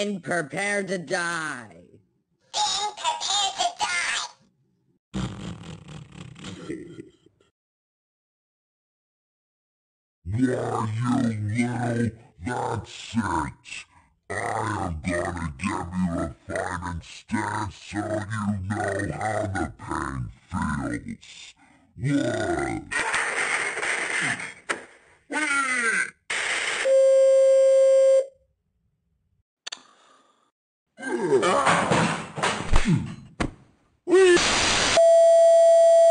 Then prepare to die. Then prepare to die. Why, you little, that's it. I am gonna give you a fighting stance so you know how the pain feels. What?